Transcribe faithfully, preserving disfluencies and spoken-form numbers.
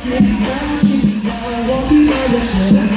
Keep it down, keep it down, won't be ever so